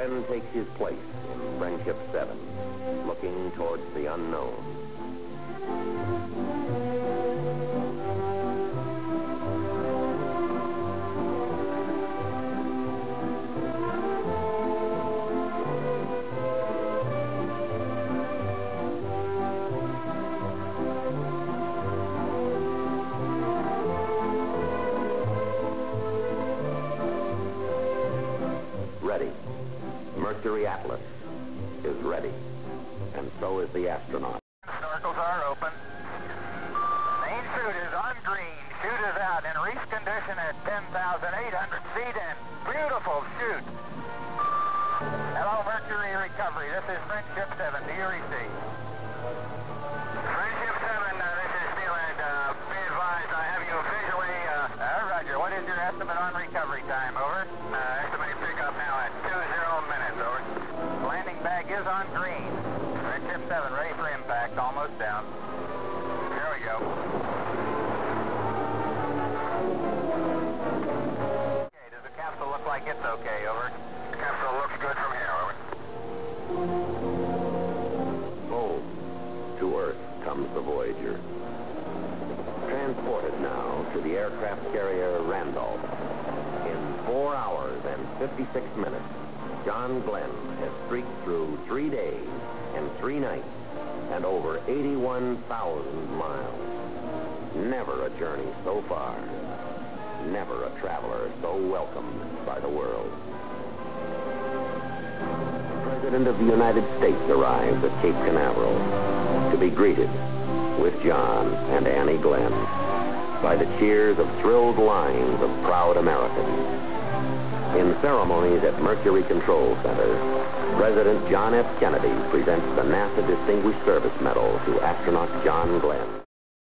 Glenn takes his place in Friendship 7, looking towards the unknown. Ready. Mercury Atlas is ready, and so is the astronaut. Snorkels are open. Main chute is on green. Chute is out in reef condition at 10,800 feet and beautiful chute. Hello, Mercury Recovery. This is Friendship 7. Do you receive? Friendship 7, this is Steelhead. Be advised, I have you visually. Roger. What is your estimate on recovery time? Over. Estimated pickup now at 20 minutes. Over. Landing bag is on green. Friendship 7 ready for impact. Almost down. Here we go. Okay, does the capsule look like it's okay? Over. The capsule looks good from here. Over. Home to Earth comes the Voyager. Transported now to the aircraft carrier Randolph. In 4 hours and 56 minutes, John Glenn has streaked through 3 days and 3 nights and over 81,000 miles. Never a journey so far. Never a traveler so welcomed by the world. The President of the United States arrives at Cape Canaveral to be greeted with John and Annie Glenn by the cheers of thrilled lines of proud Americans. In ceremonies at Mercury Control Center, President John F. Kennedy presents the NASA Distinguished Service Medal to astronaut John Glenn.